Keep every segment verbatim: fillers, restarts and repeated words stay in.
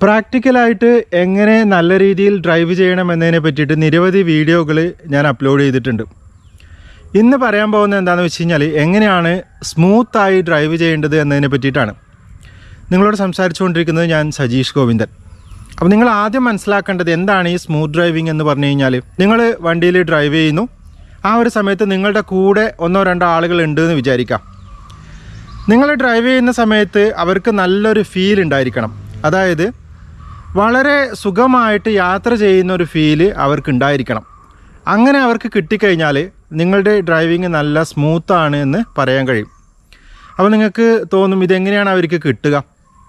പ്രാക്ടിക്കലായിട്ട് എങ്ങനെ നല്ല രീതിയിൽ ഡ്രൈവ് ചെയ്യണമെന്നതിനെ പറ്റിയിട്ട് നിരവധി വീഡിയോകൾ ഞാൻ അപ്ലോഡ് ചെയ്തിട്ടുണ്ട്. ഇന്ന് പറയാൻ പോകുന്നത് എന്താണെന്ന് വെച്ച് കഴിഞ്ഞാൽ എങ്ങനെയാണ് സ്മൂത്തായി ഡ്രൈവ് ചെയ്യേണ്ടത് എന്നതിനെ പറ്റിയിട്ടാണ്. നിങ്ങളോട് സംസാരിച്ചുകൊണ്ടിരിക്കുന്നത് ഞാൻ സജീഷ് ഗോവിന്ദൻ. അപ്പോൾ നിങ്ങൾ ആദ്യം മനസ്സിലാക്കേണ്ടത് എന്താണ് ഈ സ്മൂത്ത് ഡ്രൈവിംഗ് എന്ന് പറഞ്ഞു കഴിഞ്ഞാൽ, നിങ്ങൾ വണ്ടിയിൽ ഡ്രൈവ് ചെയ്യുന്നു, ആ ഒരു സമയത്ത് നിങ്ങളുടെ കൂടെ ഒന്നോ രണ്ടോ ആളുകൾ ഉണ്ട് എന്ന് വിചാരിക്കാം. നിങ്ങൾ ഡ്രൈവ് ചെയ്യുന്ന സമയത്ത് അവർക്ക് നല്ലൊരു ഫീൽ ഉണ്ടായിരിക്കണം. അതായത് വളരെ സുഖമായിട്ട് യാത്ര ചെയ്യുന്ന ഒരു ഫീല് അവർക്ക് ഉണ്ടായിരിക്കണം. അങ്ങനെ അവർക്ക് കിട്ടിക്കഴിഞ്ഞാൽ നിങ്ങളുടെ ഡ്രൈവിങ് നല്ല സ്മൂത്താണ് എന്ന് പറയാൻ കഴിയും. അപ്പോൾ നിങ്ങൾക്ക് തോന്നും ഇതെങ്ങനെയാണ് അവർക്ക് കിട്ടുക.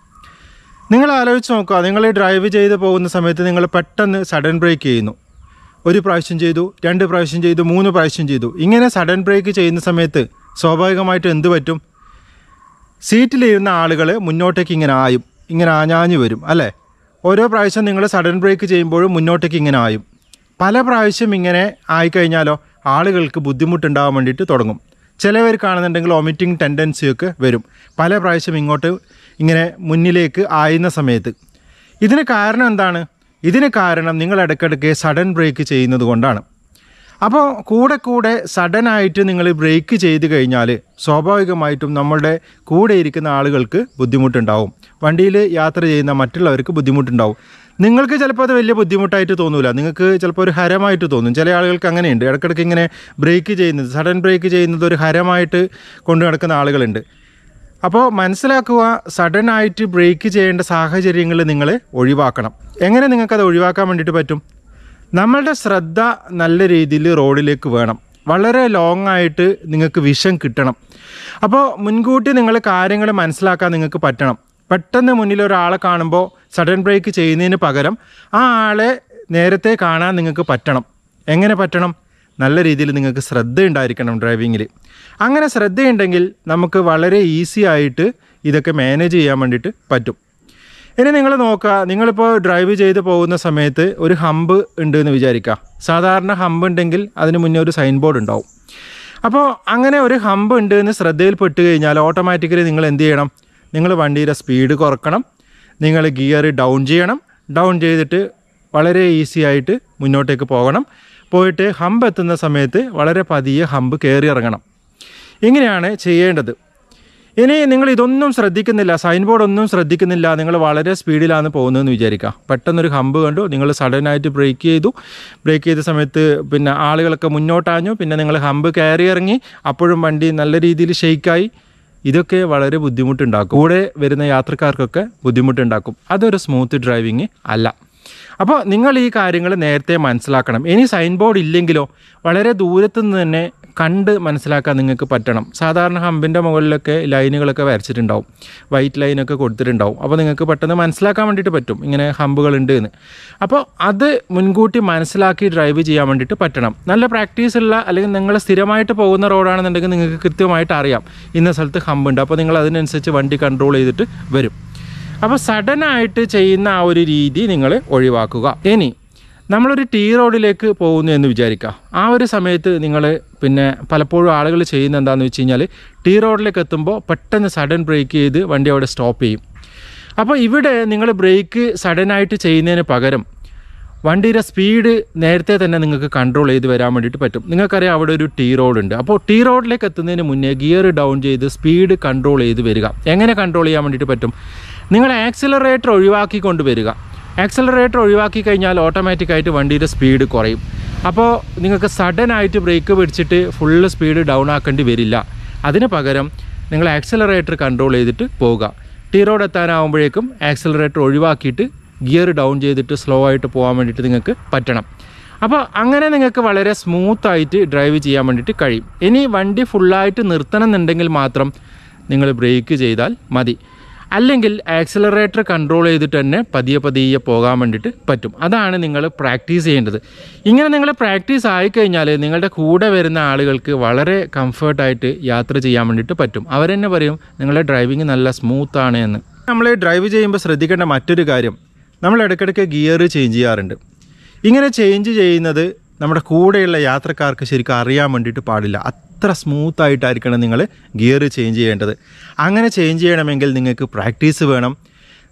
നിങ്ങൾ ആലോചിച്ച് നോക്കുക, നിങ്ങൾ ഡ്രൈവ് ചെയ്ത് പോകുന്ന സമയത്ത് നിങ്ങൾ പെട്ടെന്ന് സഡൻ ബ്രേക്ക് ചെയ്യുന്നു. ഒരു പ്രാവശ്യം ചെയ്തു, രണ്ട് പ്രാവശ്യം ചെയ്തു, മൂന്ന് പ്രാവശ്യം ചെയ്തു. ഇങ്ങനെ സഡൻ ബ്രേക്ക് ചെയ്യുന്ന സമയത്ത് സ്വാഭാവികമായിട്ടും എന്ത് പറ്റും? സീറ്റിലിരുന്ന ആളുകൾ മുന്നോട്ടേക്ക് ഇങ്ങനെ ആയും, ഇങ്ങനെ ആഞ്ഞാഞ്ഞു വരും അല്ലേ? ഓരോ പ്രാവശ്യം നിങ്ങൾ സഡൻ ബ്രേക്ക് ചെയ്യുമ്പോഴും മുന്നോട്ടേക്ക് ഇങ്ങനെ ആയും. പല പ്രാവശ്യം ഇങ്ങനെ ആയിക്കഴിഞ്ഞാലോ ആളുകൾക്ക് ബുദ്ധിമുട്ടുണ്ടാകാൻ വേണ്ടിയിട്ട് തുടങ്ങും. ചിലവർ കാണുന്നുണ്ടെങ്കിൽ വോമിറ്റിംഗ് ടെൻഡൻസിയൊക്കെ വരും പല പ്രാവശ്യം ഇങ്ങോട്ട് ഇങ്ങനെ മുന്നിലേക്ക് ആയുന്ന സമയത്ത്. ഇതിന് കാരണം എന്താണ്? ഇതിന് കാരണം നിങ്ങൾ ഇടയ്ക്കിടയ്ക്ക് സഡൻ ബ്രേക്ക് ചെയ്യുന്നത് കൊണ്ടാണ്. അപ്പോൾ കൂടെ കൂടെ സഡനായിട്ട് നിങ്ങൾ ബ്രേക്ക് ചെയ്ത് കഴിഞ്ഞാൽ സ്വാഭാവികമായിട്ടും നമ്മളുടെ കൂടെ ഇരിക്കുന്ന ആളുകൾക്ക് ബുദ്ധിമുട്ടുണ്ടാവും, വണ്ടിയിൽ യാത്ര ചെയ്യുന്ന മറ്റുള്ളവർക്ക് ബുദ്ധിമുട്ടുണ്ടാവും. നിങ്ങൾക്ക് ചിലപ്പോൾ അത് വലിയ ബുദ്ധിമുട്ടായിട്ട് തോന്നില്ല, നിങ്ങൾക്ക് ചിലപ്പോൾ ഒരു ഹരമായിട്ട് തോന്നും. ചില ആളുകൾക്ക് അങ്ങനെയുണ്ട്, ഇടയ്ക്കിടയ്ക്ക് ഇങ്ങനെ ബ്രേക്ക് ചെയ്യുന്നത്, സഡൻ ബ്രേക്ക് ചെയ്യുന്നത് ഒരു ഹരമായിട്ട് കൊണ്ടു നടക്കുന്ന ആളുകളുണ്ട്. അപ്പോൾ മനസ്സിലാക്കുക, സഡനായിട്ട് ബ്രേക്ക് ചെയ്യേണ്ട സാഹചര്യങ്ങൾ നിങ്ങൾ ഒഴിവാക്കണം. എങ്ങനെ നിങ്ങൾക്കത് ഒഴിവാക്കാൻ വേണ്ടിയിട്ട് പറ്റും? നമ്മളുടെ ശ്രദ്ധ നല്ല രീതിയിൽ റോഡിലേക്ക് വേണം. വളരെ ലോങ് ആയിട്ട് നിങ്ങൾക്ക് വിഷൻ കിട്ടണം. അപ്പോൾ മുൻകൂട്ടി നിങ്ങൾ കാര്യങ്ങൾ മനസ്സിലാക്കാൻ നിങ്ങൾക്ക് പറ്റണം. പെട്ടെന്ന് മുന്നിൽ ഒരാളെ കാണുമ്പോൾ സഡൻ ബ്രേക്ക് ചെയ്യുന്നതിന് പകരം ആ ആളെ നേരത്തെ കാണാൻ നിങ്ങൾക്ക് പറ്റണം. എങ്ങനെ പറ്റണം? നല്ല രീതിയിൽ നിങ്ങൾക്ക് ശ്രദ്ധ ഉണ്ടായിരിക്കണം ഡ്രൈവിങ്ങിൽ. അങ്ങനെ ശ്രദ്ധയുണ്ടെങ്കിൽ നമുക്ക് വളരെ ഈസി ആയിട്ട് ഇതൊക്കെ മാനേജ് ചെയ്യാൻ വേണ്ടിയിട്ട് പറ്റും. ഇനി നിങ്ങൾ നോക്കുക, നിങ്ങളിപ്പോൾ ഡ്രൈവ് ചെയ്ത് പോകുന്ന സമയത്ത് ഒരു ഹമ്പ് ഉണ്ട് എന്ന് വിചാരിക്കുക. സാധാരണ ഹമ്പ് ഉണ്ടെങ്കിൽ അതിന് മുന്നേ ഒരു സൈൻ ബോർഡ് ഉണ്ടാവും. അപ്പോൾ അങ്ങനെ ഒരു ഹമ്പ് ഉണ്ട് എന്ന് ശ്രദ്ധയിൽപ്പെട്ട് കഴിഞ്ഞാൽ ഓട്ടോമാറ്റിക്കലി നിങ്ങൾ എന്ത് ചെയ്യണം? നിങ്ങൾ വണ്ടിയുടെ സ്പീഡ് കുറക്കണം, നിങ്ങൾ ഗിയർ ഡൗൺ ചെയ്യണം. ഡൗൺ ചെയ്തിട്ട് വളരെ ഈസി ആയിട്ട് മുന്നോട്ടേക്ക് പോകണം. പോയിട്ട് ഹമ്പ് എത്തുന്ന സമയത്ത് വളരെ പതിയെ ഹമ്പ് കയറി ഇറങ്ങണം. ഇങ്ങനെയാണ് ചെയ്യേണ്ടത്. ഇനി നിങ്ങൾ ഇതൊന്നും ശ്രദ്ധിക്കുന്നില്ല, സൈൻ ബോർഡ് ഒന്നും ശ്രദ്ധിക്കുന്നില്ല, നിങ്ങൾ വളരെ സ്പീഡിലാണ് പോകുന്നതെന്ന് വിചാരിക്കുക. പെട്ടെന്നൊരു ഹമ്പ് കണ്ടു, നിങ്ങൾ സഡനായിട്ട് ബ്രേക്ക് ചെയ്തു. ബ്രേക്ക് ചെയ്ത സമയത്ത് പിന്നെ ആളുകളൊക്കെ മുന്നോട്ടാഞ്ഞു, പിന്നെ നിങ്ങൾ ഹമ്പ് കയറി ഇറങ്ങി, അപ്പോഴും വണ്ടി നല്ല രീതിയിൽ ഷെയ്ക്കായി. ഇതൊക്കെ വളരെ ബുദ്ധിമുട്ടുണ്ടാക്കും, കൂടെ വരുന്ന യാത്രക്കാർക്കൊക്കെ ബുദ്ധിമുട്ടുണ്ടാക്കും. അതൊരു സ്മൂത്ത് ഡ്രൈവിങ് അല്ല. അപ്പോൾ നിങ്ങൾ ഈ കാര്യങ്ങൾ നേരത്തെ മനസ്സിലാക്കണം. ഇനി സൈൻ ബോർഡ് ഇല്ലെങ്കിലോ വളരെ ദൂരത്തു നിന്ന് തന്നെ കണ്ട് മനസ്സിലാക്കാൻ നിങ്ങൾക്ക് പറ്റണം. സാധാരണ ഹമ്പിൻ്റെ മുകളിലൊക്കെ ലൈനുകളൊക്കെ വരച്ചിട്ടുണ്ടാവും, വൈറ്റ് ലൈനൊക്കെ കൊടുത്തിട്ടുണ്ടാവും. അപ്പോൾ നിങ്ങൾക്ക് പെട്ടെന്ന് മനസ്സിലാക്കാൻ വേണ്ടിയിട്ട് പറ്റും ഇങ്ങനെ ഹമ്പുകളുണ്ട് എന്ന്. അപ്പോൾ അത് മുൻകൂട്ടി മനസ്സിലാക്കി ഡ്രൈവ് ചെയ്യാൻ വേണ്ടിയിട്ട് പറ്റണം. നല്ല പ്രാക്ടീസ് ഉള്ള, അല്ലെങ്കിൽ നിങ്ങൾ സ്ഥിരമായിട്ട് പോകുന്ന റോഡാണെന്നുണ്ടെങ്കിൽ നിങ്ങൾക്ക് കൃത്യമായിട്ട് അറിയാം ഇന്ന സ്ഥലത്ത് ഹമ്പുണ്ട്. അപ്പോൾ നിങ്ങൾ അതിനനുസരിച്ച് വണ്ടി കൺട്രോൾ ചെയ്തിട്ട് വരും. അപ്പോൾ സഡനായിട്ട് ചെയ്യുന്ന ആ ഒരു രീതി നിങ്ങൾ ഒഴിവാക്കുക. ഇനി നമ്മളൊരു ടീ റോഡിലേക്ക് പോകുന്നു എന്ന് വിചാരിക്കുക. ആ ഒരു സമയത്ത് നിങ്ങൾ പിന്നെ പലപ്പോഴും ആളുകൾ ചെയ്യുന്ന എന്താണെന്ന് വെച്ച് കഴിഞ്ഞാൽ, ടീ റോഡിലേക്ക് എത്തുമ്പോൾ പെട്ടെന്ന് സഡൻ ബ്രേക്ക് ചെയ്ത് വണ്ടി അവിടെ സ്റ്റോപ്പ് ചെയ്യും. അപ്പോൾ ഇവിടെ നിങ്ങൾ ബ്രേക്ക് സഡനായിട്ട് ചെയ്യുന്നതിന് പകരം വണ്ടിയുടെ സ്പീഡ് നേരത്തെ തന്നെ നിങ്ങൾക്ക് കൺട്രോൾ ചെയ്ത് വരാൻ വേണ്ടിയിട്ട് പറ്റും. നിങ്ങൾക്കറിയാം അവിടെ ഒരു ടീ റോഡുണ്ട്. അപ്പോൾ ടീ റോഡിലേക്ക് എത്തുന്നതിന് മുന്നേ ഗിയർ ഡൗൺ ചെയ്ത് സ്പീഡ് കൺട്രോൾ ചെയ്ത് വരിക. എങ്ങനെ കൺട്രോൾ ചെയ്യാൻ വേണ്ടിയിട്ട് പറ്റും? നിങ്ങൾ ആക്സിലറേറ്റർ ഒഴിവാക്കി കൊണ്ട് വരിക. ആക്സിലറേറ്റർ ഒഴിവാക്കി കഴിഞ്ഞാൽ ഓട്ടോമാറ്റിക്കായിട്ട് വണ്ടിയുടെ സ്പീഡ് കുറയും. അപ്പോൾ നിങ്ങൾക്ക് സഡനായിട്ട് ബ്രേക്ക് പിടിച്ചിട്ട് ഫുള്ള് സ്പീഡ് ഡൗൺ ആക്കേണ്ടി വരില്ല. അതിന് പകരം നിങ്ങൾ ആക്സിലറേറ്റർ കൺട്രോൾ ചെയ്തിട്ട് പോവുക. ടീ റോഡ് എത്താനാവുമ്പോഴേക്കും ആക്സിലറേറ്റർ ഒഴിവാക്കിയിട്ട് ഗിയർ ഡൗൺ ചെയ്തിട്ട് സ്ലോ ആയിട്ട് പോകാൻ വേണ്ടിയിട്ട് നിങ്ങൾക്ക് പറ്റണം. അപ്പോൾ അങ്ങനെ നിങ്ങൾക്ക് വളരെ സ്മൂത്തായിട്ട് ഡ്രൈവ് ചെയ്യാൻ വേണ്ടിയിട്ട് കഴിയും. ഇനി വണ്ടി ഫുള്ളായിട്ട് നിർത്തണം എന്നുണ്ടെങ്കിൽ മാത്രം നിങ്ങൾ ബ്രേക്ക് ചെയ്താൽ മതി. അല്ലെങ്കിൽ ആക്സിലറേറ്റർ കൺട്രോൾ ചെയ്തിട്ട് തന്നെ പതിയെ പതിയെ പോകാൻ വേണ്ടിയിട്ട് പറ്റും. അതാണ് നിങ്ങൾ പ്രാക്ടീസ് ചെയ്യേണ്ടത്. ഇങ്ങനെ നിങ്ങൾ പ്രാക്ടീസ് ആയിക്കഴിഞ്ഞാൽ നിങ്ങളുടെ കൂടെ വരുന്ന ആളുകൾക്ക് വളരെ കംഫർട്ടായിട്ട് യാത്ര ചെയ്യാൻ വേണ്ടിയിട്ട് പറ്റും. അവരെന്നെ പറയും നിങ്ങളുടെ ഡ്രൈവിങ് നല്ല സ്മൂത്താണ് എന്ന്. നമ്മൾ ഡ്രൈവ് ചെയ്യുമ്പോൾ ശ്രദ്ധിക്കേണ്ട മറ്റൊരു കാര്യം, നമ്മൾ ഇടയ്ക്കിടയ്ക്ക് ഗിയർ ചേഞ്ച് ചെയ്യാറുണ്ട്. ഇങ്ങനെ ചേഞ്ച് ചെയ്യുന്നത് നമ്മുടെ കൂടെയുള്ള യാത്രക്കാർക്ക് ശരിക്കും അറിയാൻ വേണ്ടിയിട്ട് പാടില്ല. അത്ര സ്മൂത്തായിട്ടായിരിക്കണം നിങ്ങൾ ഗിയർ ചേഞ്ച് ചെയ്യേണ്ടത്. അങ്ങനെ ചേഞ്ച് ചെയ്യണമെങ്കിൽ നിങ്ങൾക്ക് പ്രാക്ടീസ് വേണം.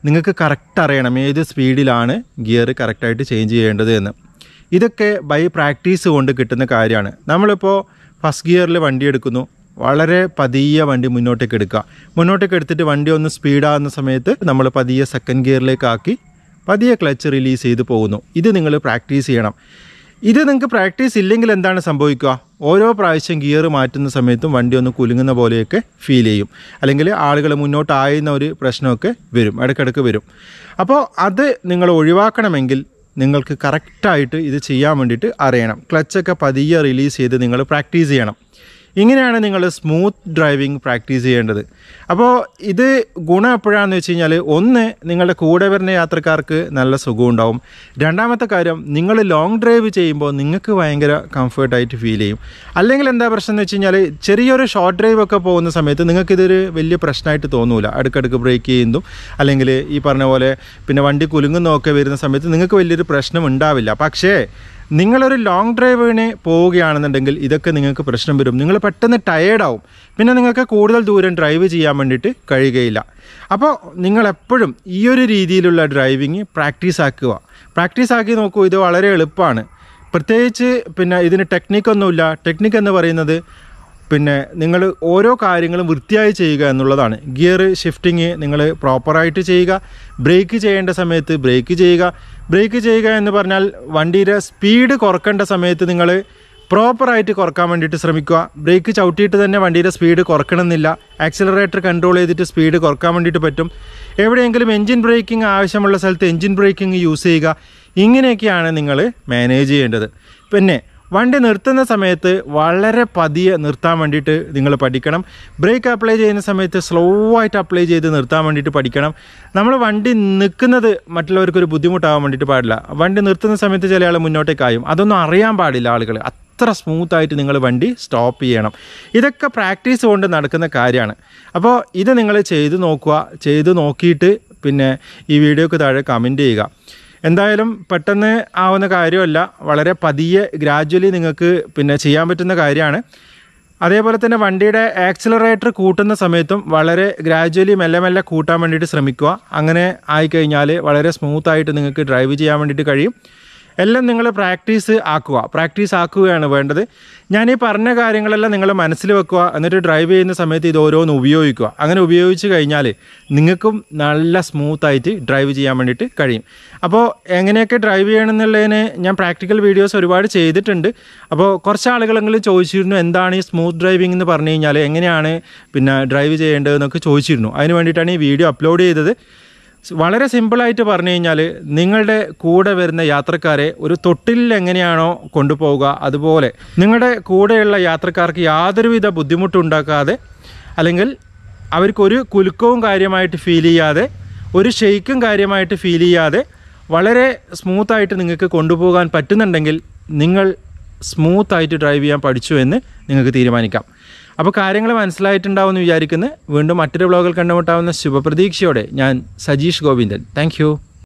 നിങ്ങൾക്ക് കറക്റ്റ് അറിയണം ഏത് സ്പീഡിലാണ് ഗിയർ കറക്റ്റായിട്ട് ചേഞ്ച് ചെയ്യേണ്ടത് എന്ന്. ഇതൊക്കെ ബൈ പ്രാക്ടീസ് കൊണ്ട് കിട്ടുന്ന കാര്യമാണ്. നമ്മളിപ്പോൾ ഫസ്റ്റ് ഗിയറിൽ വണ്ടി എടുക്കുന്നു, വളരെ പതിയെ വണ്ടി മുന്നോട്ടേക്ക് എടുക്കുക. മുന്നോട്ടേക്ക് എടുത്തിട്ട് വണ്ടി ഒന്ന് സ്പീഡാകുന്ന സമയത്ത് നമ്മൾ പതിയെ സെക്കൻഡ് ഗിയറിലേക്ക് ആക്കി പതിയെ ക്ലച്ച് റിലീസ് ചെയ്ത് പോകുന്നു. ഇത് നിങ്ങൾ പ്രാക്ടീസ് ചെയ്യണം. ഇത് നിങ്ങൾക്ക് പ്രാക്ടീസ് ഇല്ലെങ്കിൽ എന്താണ് സംഭവിക്കുക? ഓരോ പ്രാവശ്യം ഗിയർ മാറ്റുന്ന സമയത്തും വണ്ടി ഒന്ന് കുലുങ്ങുന്ന പോലെയൊക്കെ ഫീൽ ചെയ്യും, അല്ലെങ്കിൽ ആളുകൾ മുന്നോട്ടായുന്ന ഒരു പ്രശ്നമൊക്കെ വരും, ഇടയ്ക്കിടയ്ക്ക് വരും. അപ്പോൾ അത് നിങ്ങൾ ഒഴിവാക്കണമെങ്കിൽ നിങ്ങൾക്ക് കറക്റ്റായിട്ട് ഇത് ചെയ്യാൻ വേണ്ടിയിട്ട് അറിയണം. ക്ലച്ചൊക്കെ പതിയെ റിലീസ് ചെയ്ത് നിങ്ങൾ പ്രാക്ടീസ് ചെയ്യണം. ഇങ്ങനെയാണ് നിങ്ങൾ സ്മൂത്ത് ഡ്രൈവിംഗ് പ്രാക്ടീസ് ചെയ്യേണ്ടത്. അപ്പോൾ ഇത് ഗുണം എപ്പോഴാണെന്ന് വെച്ച് കഴിഞ്ഞാൽ, ഒന്ന് നിങ്ങളുടെ കൂടെ വരുന്ന യാത്രക്കാർക്ക് നല്ല സുഖം ഉണ്ടാവും. രണ്ടാമത്തെ കാര്യം, നിങ്ങൾ ലോങ് ഡ്രൈവ് ചെയ്യുമ്പോൾ നിങ്ങൾക്ക് ഭയങ്കര കംഫർട്ടായിട്ട് ഫീൽ ചെയ്യും. അല്ലെങ്കിൽ എന്താ പ്രശ്നം എന്ന് വെച്ച് കഴിഞ്ഞാൽ, ചെറിയൊരു ഷോർട്ട് ഡ്രൈവ് ഒക്കെ പോകുന്ന സമയത്ത് നിങ്ങൾക്കിതൊരു വലിയ പ്രശ്നമായിട്ട് തോന്നൂല. അടുക്കടുക്ക് ബ്രേക്ക് ചെയ്യുന്നതും അല്ലെങ്കിൽ ഈ പറഞ്ഞ പോലെ പിന്നെ വണ്ടി കുലുങ്ങുന്നതൊക്കെ വരുന്ന സമയത്ത് നിങ്ങൾക്ക് വലിയൊരു പ്രശ്നം ഉണ്ടാവില്ല. പക്ഷേ നിങ്ങളൊരു ലോങ് ഡ്രൈവിന് പോവുകയാണെന്നുണ്ടെങ്കിൽ ഇതൊക്കെ നിങ്ങൾക്ക് പ്രശ്നം വരും. നിങ്ങൾ പെട്ടെന്ന് ടയേർഡാവും, പിന്നെ നിങ്ങൾക്ക് കൂടുതൽ ദൂരം ഡ്രൈവ് ചെയ്യാൻ വേണ്ടിയിട്ട് കഴിയുകയില്ല. അപ്പോൾ നിങ്ങളെപ്പോഴും ഈ ഒരു രീതിയിലുള്ള ഡ്രൈവിങ് പ്രാക്ടീസ് ആക്കുക. പ്രാക്ടീസ് ആക്കി നോക്കൂ, ഇത് വളരെ എളുപ്പമാണ്. പ്രത്യേകിച്ച് പിന്നെ ഇതിന് ടെക്നിക്കൊന്നുമില്ല. ടെക്നിക്ക് എന്ന് പറയുന്നത് പിന്നെ നിങ്ങൾ ഓരോ കാര്യങ്ങളും വൃത്തിയായി ചെയ്യുക എന്നുള്ളതാണ്. ഗിയർ ഷിഫ്റ്റിങ് നിങ്ങൾ പ്രോപ്പറായിട്ട് ചെയ്യുക. ബ്രേക്ക് ചെയ്യേണ്ട സമയത്ത് ബ്രേക്ക് ചെയ്യുക. ബ്രേക്ക് ചെയ്യുക എന്ന് പറഞ്ഞാൽ വണ്ടിയുടെ സ്പീഡ് കുറക്കേണ്ട സമയത്ത് നിങ്ങൾ പ്രോപ്പറായിട്ട് കുറക്കാൻ വേണ്ടിയിട്ട് ശ്രമിക്കുക. ബ്രേക്ക് ചവിട്ടിയിട്ട് തന്നെ വണ്ടിയുടെ സ്പീഡ് കുറക്കണമെന്നില്ല. ആക്സിലറേറ്റർ കൺട്രോൾ ചെയ്തിട്ട് സ്പീഡ് കുറക്കാൻ വേണ്ടിയിട്ട് പറ്റും. എവിടെയെങ്കിലും എൻജിൻ ബ്രേക്കിംഗ് ആവശ്യമുള്ള സ്ഥലത്ത് എൻജിൻ ബ്രേക്കിംഗ് യൂസ് ചെയ്യുക. ഇങ്ങനെയൊക്കെയാണ് നിങ്ങൾ മാനേജ് ചെയ്യേണ്ടത്. പിന്നെ വണ്ടി നിർത്തുന്ന സമയത്ത് വളരെ പതിയെ നിർത്താൻ വേണ്ടിയിട്ട് നിങ്ങൾ പഠിക്കണം. ബ്രേക്ക് അപ്ലൈ ചെയ്യുന്ന സമയത്ത് സ്ലോ ആയിട്ട് അപ്ലൈ ചെയ്ത് നിർത്താൻ വേണ്ടിയിട്ട് പഠിക്കണം. നമ്മൾ വണ്ടി നിൽക്കുന്നത് മറ്റുള്ളവർക്കൊരു ബുദ്ധിമുട്ടാകാൻ വേണ്ടിയിട്ട് പാടില്ല. വണ്ടി നിർത്തുന്ന സമയത്ത് ചില ആൾ മുന്നോട്ടേക്കായും, അതൊന്നും അറിയാൻ പാടില്ല ആളുകൾ. അത്ര സ്മൂത്തായിട്ട് നിങ്ങൾ വണ്ടി സ്റ്റോപ്പ് ചെയ്യണം. ഇതൊക്കെ പ്രാക്ടീസ് കൊണ്ട് നടക്കുന്ന കാര്യമാണ്. അപ്പോൾ ഇത് നിങ്ങൾ ചെയ്ത് നോക്കുക. ചെയ്ത് നോക്കിയിട്ട് പിന്നെ ഈ വീഡിയോക്ക് താഴെ കമൻറ്റ് ചെയ്യുക. എന്തായാലും പെട്ടെന്ന് ആവുന്ന കാര്യമല്ല, വളരെ പതിയെ ഗ്രാജ്വലി നിങ്ങൾക്ക് പിന്നെ ചെയ്യാൻ പറ്റുന്ന കാര്യമാണ്. അതേപോലെ തന്നെ വണ്ടിയുടെ ആക്സിലറേറ്റർ കൂട്ടുന്ന സമയത്തും വളരെ ഗ്രാജ്വലി മെല്ലെ മെല്ലെ കൂട്ടാൻ വേണ്ടിയിട്ട് ശ്രമിക്കുക. അങ്ങനെ ആയിക്കഴിഞ്ഞാൽ വളരെ സ്മൂത്തായിട്ട് നിങ്ങൾക്ക് ഡ്രൈവ് ചെയ്യാൻ വേണ്ടിയിട്ട് കഴിയും. എല്ലാം നിങ്ങൾ പ്രാക്ടീസ് ആക്കുക. പ്രാക്ടീസ് ആക്കുകയാണ് വേണ്ടത്. ഞാൻ ഈ പറഞ്ഞ കാര്യങ്ങളെല്ലാം നിങ്ങൾ മനസ്സിൽ വെക്കുക. എന്നിട്ട് ഡ്രൈവ് ചെയ്യുന്ന സമയത്ത് ഇത് ഓരോന്ന് ഉപയോഗിക്കുക. അങ്ങനെ ഉപയോഗിച്ച് കഴിഞ്ഞാൽ നിങ്ങൾക്കും നല്ല സ്മൂത്തായിട്ട് ഡ്രൈവ് ചെയ്യാൻ വേണ്ടിയിട്ട് കഴിയും. അപ്പോൾ എങ്ങനെയൊക്കെ ഡ്രൈവ് ചെയ്യണമെന്നുള്ളതിന് ഞാൻ പ്രാക്ടിക്കൽ വീഡിയോസ് ഒരുപാട് ചെയ്തിട്ടുണ്ട്. അപ്പോൾ കുറച്ച് ആളുകളെങ്കിലും ചോദിച്ചിരുന്നു, എന്താണ് ഈ സ്മൂത്ത് ഡ്രൈവിംഗ് എന്ന് പറഞ്ഞു കഴിഞ്ഞാൽ എങ്ങനെയാണ് പിന്നെ ഡ്രൈവ് ചെയ്യേണ്ടതെന്നൊക്കെ ചോദിച്ചിരുന്നു. അതിന് വേണ്ടിയിട്ടാണ് ഈ വീഡിയോ അപ്ലോഡ് ചെയ്തത്. വളരെ സിമ്പിളായിട്ട് പറഞ്ഞു കഴിഞ്ഞാൽ, നിങ്ങളുടെ കൂടെ വരുന്ന യാത്രക്കാരെ ഒരു തൊട്ടിലിൽ എങ്ങനെയാണോ കൊണ്ടുപോവുക, അതുപോലെ നിങ്ങളുടെ കൂടെയുള്ള യാത്രക്കാർക്ക് യാതൊരുവിധ ബുദ്ധിമുട്ടുണ്ടാക്കാതെ, അല്ലെങ്കിൽ അവർക്കൊരു കുലുക്കവും കാര്യമായിട്ട് ഫീൽ ചെയ്യാതെ, ഒരു ഷെയ്ക്കും കാര്യമായിട്ട് ഫീൽ ചെയ്യാതെ വളരെ സ്മൂത്തായിട്ട് നിങ്ങൾക്ക് കൊണ്ടുപോകാൻ പറ്റുന്നുണ്ടെങ്കിൽ നിങ്ങൾ സ്മൂത്തായിട്ട് ഡ്രൈവ് ചെയ്യാൻ പഠിച്ചു എന്ന് നിങ്ങൾക്ക് തീരുമാനിക്കാം. അപ്പോൾ കാര്യങ്ങൾ മനസ്സിലായിട്ടുണ്ടാവുമെന്ന് വിചാരിക്കുന്നു. വീണ്ടും മറ്റൊരു വ്ളോഗിൽ കണ്ടുമുട്ടാവുന്ന ശുഭപ്രതീക്ഷയോടെ ഞാൻ സജീഷ് ഗോവിന്ദൻ. താങ്ക്